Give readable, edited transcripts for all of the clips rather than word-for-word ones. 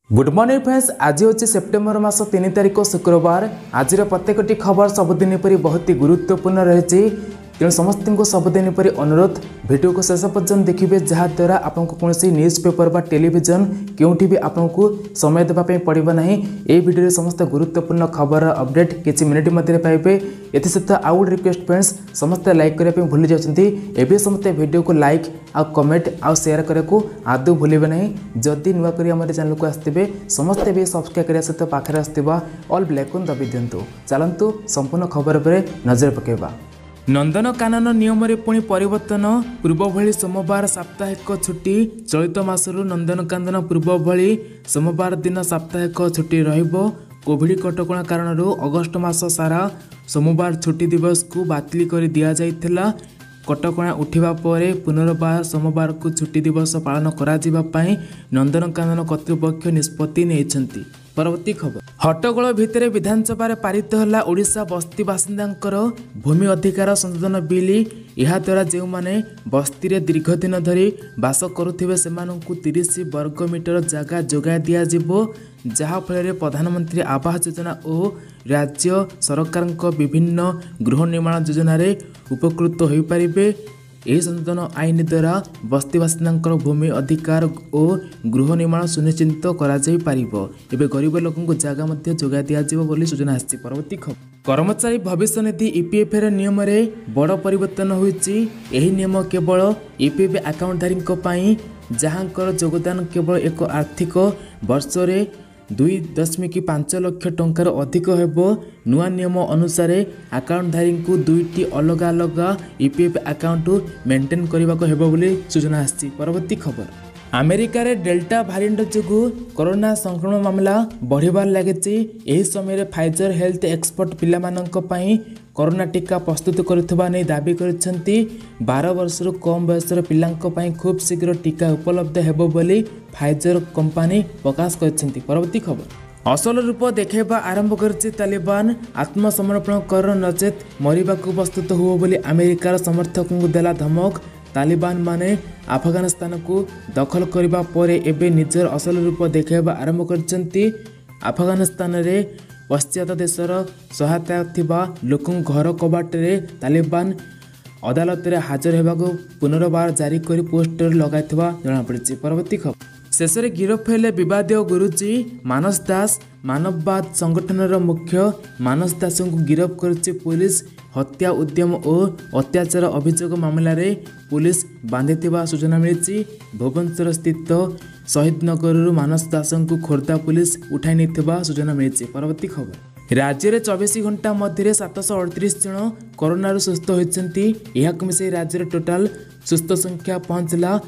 Good morning friends. आज हूँ September मास 3 तारिख शुक्रवार। आज प्रत्येकटी खबर सबुदिन परी बहुत ही गुरुत्वपूर्ण रही। तेणु समस्त को सबुदिन परी अनुरोध वीडियो को शेष पर्यंत देखिए, जहाद्वारा आपको कौन न्यूज पेपर बा टेलीविजन क्योंठी भी आपको समय देवाई पड़ो ना। ये वीडियो समस्त गुरुत्वपूर्ण खबर अपडेट किसी मिनिट मध्य पाइबे। एसत आउ गोटे रिक्वेस्ट फ्रेंड्स, समस्ते लाइक करने भूली जाती। एवं समस्ते वीडियो को लाइक आ कमेंट आ शेयर करने को आदौ भूलें ना। जदि नुआ कर आम चैनल को आसते समस्ते भी सब्सक्राइब करने सहित पाखे आसवा ऑल ब्लैक दबी दिंतु। चलतु संपूर्ण खबर पर नजर पकेबा। नंदनकानन नियम रे पुणी परिवर्तन। पूर्व भली सोमवार साप्ताहिक छुट्टी। चलित मासरू नंदनकानन पूर्व भली सोमवार दिन साप्ताहिक छुट्टी रहिबो। कोविड कटकणा कारण अगस्ट मास सारा सोमवार छुट्टी दिवस को बातिल कर दिया जाइथिला। कटकणा उठिबा परे पुनर्बार सोमवार को छुट्टी दिवस पालन करा जिबा पई नंदनकानन कर्तृपक्ष निष्पत्ति नेइछंती। परवर्ती खबर। हट्टगोल भितर विधानसभा पारित होला ओडिशा बस्ती बासिंदांकर भूमि अधिकार संशोधन बिल। यह द्वारा जो माने बस्ती रे दीर्घ दिन धरी बास करुथिबे सेमानंकु 30 वर्ग मीटर जगह जोगाई दिया जिवो, जहा फल प्रधानमंत्री आवास योजना और राज्य सरकार विभिन्न गृह निर्माण योजना रे उपकृत हो पारिबे। यह संशोधन आईन द्वारा बस्ती बासिंदांकर भूमि अधिकार और गृह निर्माण सुनिश्चित करा जाई पारिबो। एबे गरीब लोकन को जगह मध्य जोगाई दिया जिवो बोली सूचना आछि। परवर्ती खबर। कर्मचारी भविष्य निधि ईपीएफ रे नियम रे बड़ परिवर्तन होईछि। एही नियम केवल ईपीएफ अकाउंटधारी पई, जहांकर योगदान केवल एक आर्थिक वर्ष रे 2.5 लाख टंकार अधिक हेबो। नुआ नियम अनुसार अकाउंटधारी को 2टी अलग अलग ईपीएफ अकाउंट मेंटेन करने को हेबो बोली सूचना आछि। परवर्ती खबर। अमेरिका रे डेल्टा भारिएंट जोगु कोरोना संक्रमण मामला बढ़िबार लागिछि। एही समय फाइजर हेल्थ एक्सपर्ट पिला मानक पई कोरोना टीका प्रस्तुत करुवा नहीं दाबी करिसेंती। 12 वर्षर कम बयसर पिलांक पई खूब शीघ्र टीका उपलब्ध हेबो बोली फाइजर कंपनी प्रकाश करिसेंती। परवर्ती खबर। असल रूप देखा आरंभ करछि तालिबान। आत्मसमर्पण कर नचेत मरिबाकू प्रस्तुत हुओ बोली अमेरिकार समर्थकों को देला धमक। तालिबान माने अफगानिस्तान को दखल करबा परे एबे निजर असल रूप देखा आरंभ करछंती। अफगानिस्तान रे पश्चात देशर सहायता थिबा लोकन घर कबाट रे तालिबान अदालत रे हाजर हेबाको पुनर्बार जारी करी पोस्टर लगाइथिबा जणा पड़िछि। परवर्ती खबर। शेष में गिरफ हेले विवादीय गुरुजी मानस दास। मानववाद संगठनर मुख्य मानस दास को गिरफ करछि पुलिस। हत्या उद्यम और अत्याचार अभियोग मामला रे पुलिस बांधिथिबा सूचना मिली। भुवनेश्वर स्थित शहीद नगर मानस दास को खोर्धा पुलिस उठाई नहीं सूचना मिली। परवर्ती खबर। राज्य में 24 घंटा मध्य 738 जन कोरोना सुस्थ होती। यह मिसाई राज्य टोटाल सुस्थ संख्या पहुंचला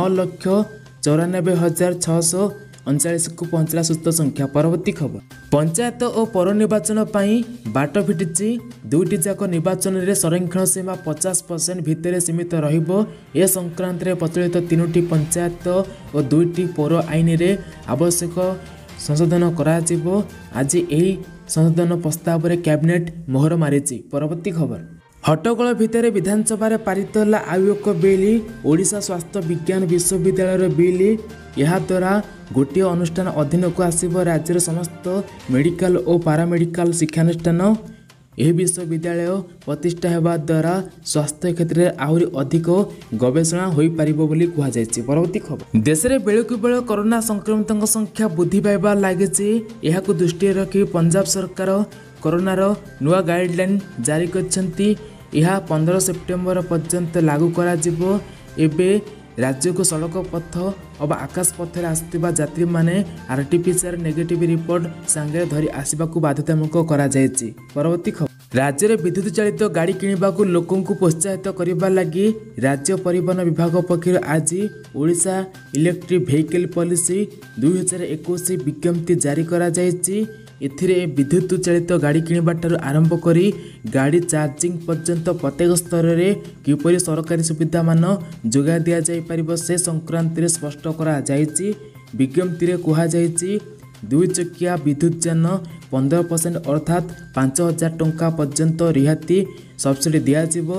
9,94,639 को पहुंचला सुस्थ संख्या। परवर्ती खबर। पंचायत और पौर निर्वाचन बाट फिटी। दुईटी जाक निर्वाचन में संरक्षण सीमा 50% भितर सीमित रहिबो। ए संक्रांत रे प्रचलित 3टी पंचायत और 2टी पौर आईन रे आवश्यक संशोधन करा जिवो। आज यही संशोधन प्रस्ताव रे कैबिनेट मोहर मारिछि। परवर्ती खबर। हट्टगोल भितर विधानसभा पारित होला आउ एक बिल। ओडिशा स्वास्थ्य विज्ञान विश्वविद्यालय बिल। यह द्वारा गोटे अनुष्ठान अधीन को आसिब राज्यर समस्त मेडिकल और पारामेडिकल शिक्षानुष्ठान। यह विश्वविद्यालय प्रतिष्ठा हेबा द्वारा स्वास्थ्य क्षेत्र में आहुरी अधिक गवेषणा हो पारिबो बोली कहा जायछि। परवर्ती खबर। देश में बेलकु बेल कोरोना संक्रमितों संख्या वृद्धि पाइबा लागिछि। एहाकु दृष्टि रखी पंजाब सरकार कोरोनार नुआ गाइडलाइन जारी करछंती। यह 15 सेप्टेम्बर पर्यंत लागू करा जिवो। एबे राज्य को सड़क पथ और आकाश पथर आसुवा यात्री माने आरटीपीसीआर नेगेटिव रिपोर्ट सांगे धरी आसवाक बाध्यतामूलक करा जायछि। परवर्ती खबर। राज्य में विद्युत चालित गाड़ी किणवाकू लोकों को प्रोत्साहित करने लगी राज्य परिवहन विभाग पक्षर आज ओडिशा इलेक्ट्रिक व्हीकल पॉलिसी 2021 विज्ञप्ति जारी करा जायछि। एथिरे विद्युत चालित गाड़ी किणवाठार आरंभ करी गाड़ी चार्जिंग पर्यंत प्रत्येक स्तर में किपरि सरकारी सुविधा मान जोगा दिया जाय परिबो से संक्रांत रे स्पष्ट करा जायछि। विज्ञप्ति रे कहा जायछि 2 चकिया विद्युत यान 15% अर्थात 5,000 टंका पर्यंत रिहाती सब्सिडी दिया जिवो।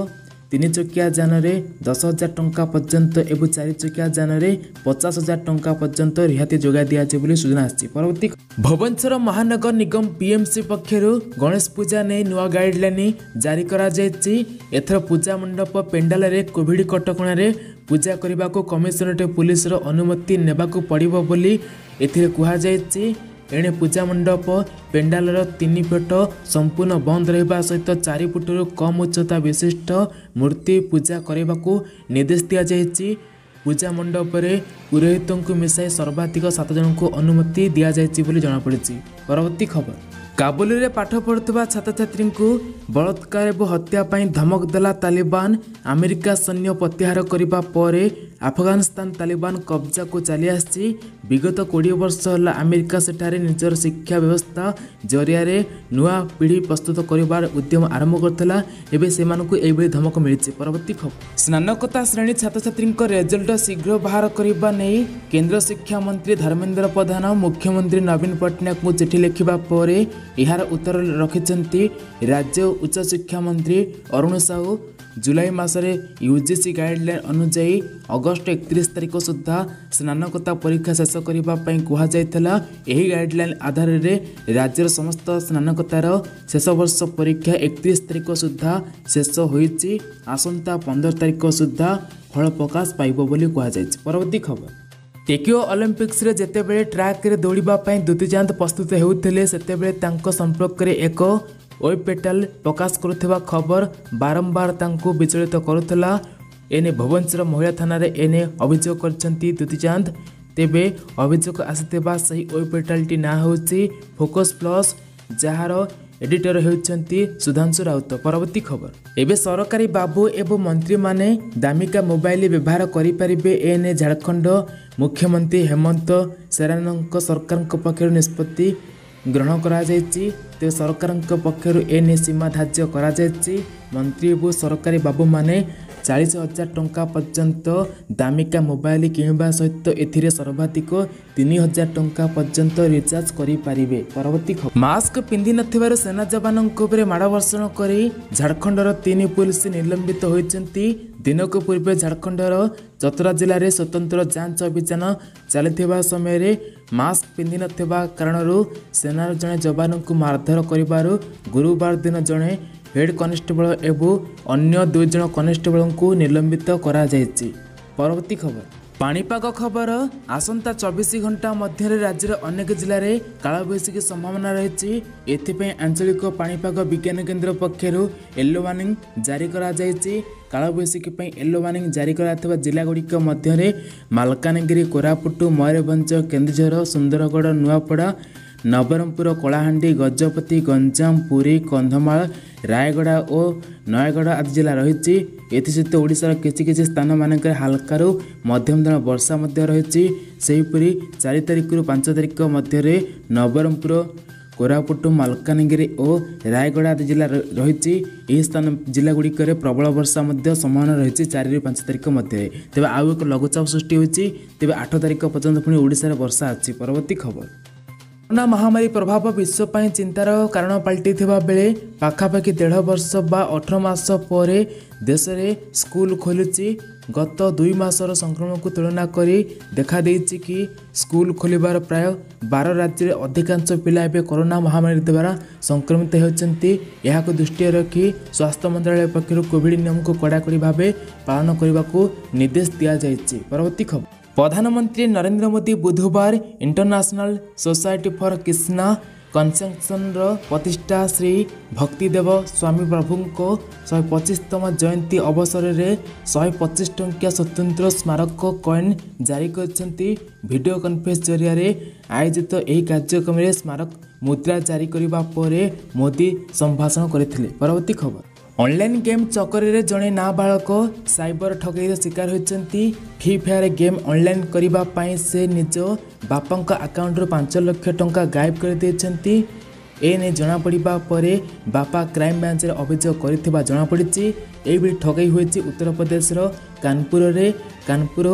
तीन चकिया जान में 10,000 टंका पर्यंत एवं 4 चकिया जान में 50,000 टंका पर्यंत रिहाती जोगा दिजाई सूचना आसी। परवर्ती भुवनेश्वर महानगर निगम बीएमसी पक्षर गणेश पूजा नहीं नुआ गाइडलाइन जारी करा जायछि। एथर पूजा मंडप पेंडाल रे कोविड कटकणा रे पूजा करने को कमिशनरेट पुलिस अनुमति नेबाकू पड़िबो बोली एथिरे कुहा जायछि। एणे पूजा मंडप पेंडाल 3 फुट संपूर्ण बंद रहा सहित 4 फुटर कम उच्चता विशिष्ट मूर्ति पूजा करने को निर्देश दि जाएगी। पूजा मंडप रे पुरोहित को मिसाई सर्वाधिक 7 जन को अनुमति दि जाएगी जमापड़ी। परवर्ती खबर काबुल रे पाठ पढ़ुवा छात्र छात्री को बलात्कार और हत्या पर धमक देला तालिबान। अमेरिका सैन्य प्रत्याहार करने पर अफगानिस्तान तालिबान कब्जा को चली आसी। विगत 20 वर्ष है अमेरिका सेठारे निजर शिक्षा व्यवस्था जरिया नुआ पीढ़ी प्रस्तुत कर उद्यम आरंभ करथिला। एबे सेमानकु एबे धमक मिली। परवर्ती खबर स्नातकोत्तर श्रेणी छात्र छात्री रिजल्ट शीघ्र बाहर करने नहीं केंद्र शिक्षा मंत्री धर्मेंद्र प्रधान मुख्यमंत्री नवीन पट्टनायक को चिठी लिखा पर यार उत्तर रखिंट राज्य उच्च शिक्षा मंत्री अरुण साहू। जुलाई मासरे यूजीसी गाइडलाइन अनुजाई अगस्ट 31 तारिख सुधा स्नातकोत्तर परीक्षा शेष करने कहुला। यही गाइडलाइन आधार में राज्यर समस्त स्नातकोत्तर शेष वर्ष परीक्षा 31 तारिख सुधा शेष होईची। आसंता 15 तारिख सुधा फल प्रकाश पाइब बोली कहुई। परवर्ती खबर टोकियो ओलंपिक्स रे जेतेबेले ट्रैक रे दौड़िबा पई दुतीचांद प्रस्तुत हेउथिले सेतेबेले तांको संपर्क रे एक वेब पोर्टल प्रकाश करुवा खबर बारंबार तांको विचलित करुला। एने भुवनेश्वर महिला थाना रे एने अभियोग करछंती दुतीचांद। तेबे अभियोग आसिथिबा सही वेब पोर्टलटी ना होउची फोकस प्लस जार एडिटर होउछंती सुधांशु राउत। परवर्ती खबर एबे सरकारी बाबू एवं मंत्री माने दामिका मोबाइल व्यवहार करि परिबे। एने झारखंड मुख्यमंत्री हेमंत सोरेन सरकार पक्षर निष्पत्ति ग्रहण करा जायछि। ते सरकार पक्षर एने सीमा धार्य करा जायछि। मंत्री एवं सरकारी बाबू माने 40,000 टंका पर्यंत दामिका मोबाइल किणवा सहित एथिरे सर्वाधिक 3,000 टंका पर्यंत रिचार्ज करि पारिबे। परवर्ती खबर मास्क पिंधि नथिबार सेना जवानक उपरे माड़ वर्षण करी झारखंडर 3 पुलिस निलंबित होइचंती। दिनक पूर्वे झारखंडर चतरा जिले में स्वतंत्र जांच अभियान चलता समय मास्क पिंधि नथिबा कारणरू सेनार जड़े जवान को मारधर करिबारु गुरुवार दिन जड़े हेड कनेस्टेबल एवं अन्य 2 जन कनेस्टेबल को निलंबित करा जायछि। परवर्ती खबर पाणीपाग खबर आसंता 24 घंटा मध्य राज्यर अनेक जिले में कालबैशाखी संभावना रही। एथिपाई आंचलिक पाणीपाग विज्ञान केन्द्र पक्षर येलो वार्निंग जारी करा जायछि। कालबैशाखी येलो वार्निंग जारी कराइथिबा जिलागुड़िक मध्य मालकानगिरी कोरापुट मयूरभंज केन्दुझर सुंदरगढ़ नुआपड़ा नवरंगपुर कलाहांडी गजपति गंजाम पुरी कंधमाल रायगड़ा और नयगढ़ आदि जिला रही। एसत ओडिशार किसी स्थान मानक हालकारु मध्यम धरण वर्षा रही। सेहीपरि 4 तारिख रु 5 तारिख मध्य नवरंगपुर कोरापुट मालकानगिरी और रायगड़ा आदि जिला रही। स्थान जिलागुड़िक प्रबल वर्षा संभावना रही 4 रु 5 तारिख मध्य। तेज आउ एक लघुचाप सृष्टि होती। तेज 8 तारिख पर्यंत पुणी ओडिशार वर्षा अच्छी। परवर्ती खबर कोरोना महामारी प्रभाव विश्वपाई चिंतार कारण पलटि बेले पाखापाखि 1.5 वर्ष बा 18 मास पर देश में स्कूल खोलुची। गत 2 मासर संक्रमण को तुलना करी देखा देइछि कि स्कूल खोलिबार प्राय 12 राज्य में अधिकांश पिला एवं कोरोना महामारी द्वारा संक्रमित होती। यह दृष्टि रखी स्वास्थ्य मंत्रालय पक्षर कोविड नियम को कड़ाकड़ी भाव पालन करने को निर्देश दि जाइछि। परवर्ती खबर प्रधानमंत्री नरेंद्र मोदी बुधवार International Society for Krishna consciousness प्रतिष्ठा श्री भक्तिदेव स्वामी प्रभु को 125तम जयंती अवसर में 125 टंकिया स्वतंत्र स्मारक कॉइन जारी करछंती। वीडियो कॉन्फ्रेंस जरिया आयोजित यह कार्यक्रम में स्मारक मुद्रा जारी करने पर मोदी संभाषण करथिले। परवर्ती खबर ऑनलाइन गेम चक्कर जड़े नाबालक साइबर ठगईर शिकार होती। फ्री फायर गेम ऑनलाइन करने से निज बापा अकाउंट 5 लाख टंका गायब कर देते। एने जनापड़ा पर बापा क्राइम ब्रांच अभियोग कर जनापड़ी। यह ठगई होती उत्तर प्रदेश कानपुर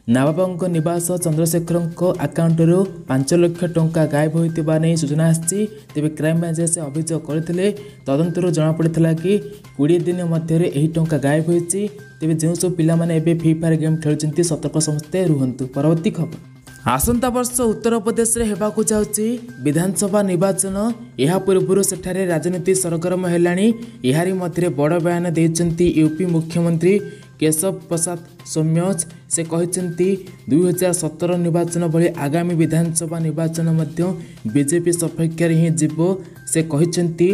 नाबाबा निवास चंद्रशेखर आकाउंटरू 5 लाख टंका गायब होता नहीं सूचना आसी। तेज क्राइम ब्रांच से अभियोग करते तदंतर जमापड़ा कि 20 दिन मध्य यही टंका गायब होती। तेज जो सब पिला फ्री फायर गेम खेलुंट सतर्क समस्ते रुहतु। परवर्ती खबर आसंता वर्ष उत्तर प्रदेश में होगाकू जाऊँगी विधानसभा निर्वाचन। यह पूर्व सेठारे राजनीति सरगरम है। यारी मध्य बड़ बयान देते यूपी मुख्यमंत्री केशव प्रसाद सौम्य। से कहते 2017 निर्वाचन भली आगामी विधानसभा निर्वाचन बीजेपी सपक्षर ही जीव। से कहते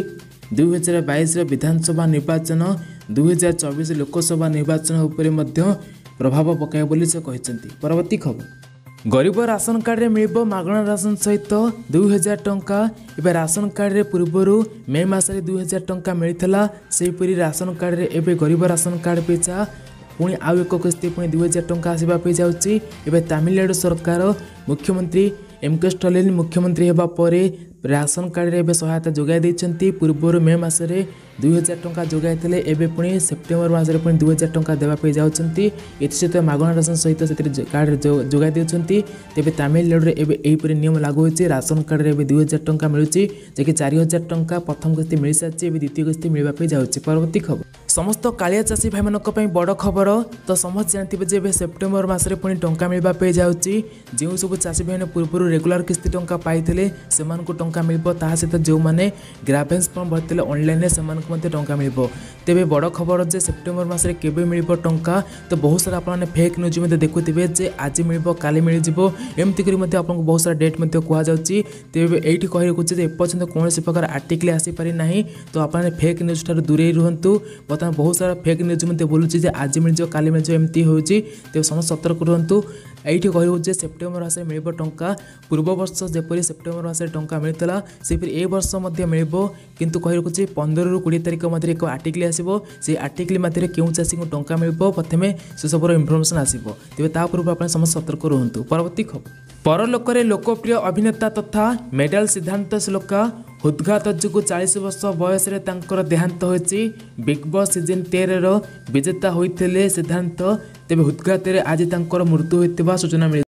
2022 विधानसभा निर्वाचन 2024 लोकसभा निर्वाचन उपर प्रभाव पकाए बोली से कहते। परवर्ती खबर गरीब राशन कार्ड रे मिल मागणा राशन सहित 2000 टंका। एवं राशन कार्ड रे पूर्वर मे मसरे 2000 टंका मिलता। सेहीपरि राशन कार्ड रे एवं गरीब राशन कार्ड पिछा पुणी आउ एक किस्ती पुणी 2000 टंका आसवाई जाऊँगी। एवं तमिलनाडु सरकार मुख्यमंत्री एम.के. स्टालिन मुख्यमंत्री होगा पर राशन कार्ड रे एवं सहायता जोगाई देते। पूर्वर मे मसरे 2000 टंका जोगाई थे। एवं पुणी सेप्टेम्बर मसरे पुणी 2000 टंका देवाई जाऊँगी। एसहित मागणा राशन सहित से कार्ड जोगाई देते। तेज तमिलनाडु में यहीपरि नियम लागू होती। राशन कार्ड रे 2000 टंका मिलूँ जैकि 4000 टंका प्रथम किस्ती मिल सारी। द्वितीय किस्ती मिलवाई जाऊँगी। परवर्ती खबर समस्त कालिया चाषी भाई मानक बड़ खबर। तो समस्त जानते हैं सेप्टेम्बर मसरे पुणी टंका मिलवाई जाऊँगी। जो सब चाषी भाई पूर्व रेगुलर किस्ती टंका पाई से टंका मिल सहित जो मैंने ग्राभेन्स फॉर्म भरते ऑनलाइन से टंका मिल। तेज बड़ खबर जे सेप्टेम्बर मसरे केबे मिल टंका। तो बहुत सारा आपने फेक न्यूज देखुए जे आज मिल काली मिल एमती कर आपको बहुत सारा डेट कहुच्छी। तेज ये कही रखुचे एपर्यंत कौन प्रकार आर्टिकल आसीपारी ना। तो आपने फेक न्यूज ठार दूरे रुहतु। बर्तमान बहुत सारा फेक न्यूज बोलूँ आज मिल काली मिल एमती हो। तेज समस्त सतर्क रुहतु। ये कही सेप्टेम्बर मसरे मिल टंका। पूर्व वर्ष जपरी सेप्टेम्बर मसरे टंका मिलता सेपरी ए वर्ष मिल। किंतु कही रखुचे 15 ରୁ 20 तारिख मध्य एक आर्टिकल आसो। से आर्टिकल मध्य क्यों चाषी को टंका मिल प्रथम से सब इनफर्मेशन आसो। तेज ता पूर्व आप समस्त सतर्क रुहतु। परवर्ती खबर परलोकरे लोकप्रिय अभिनेता तथा मेडल सिद्धांत श्लोका हृदघात जो 40 वर्ष बयस देहांत होती। बिग बॉस सीजन 13 विजेता होते सिद्धांत। तेज हृदघात आज मृत्यु होता सूचना मिली।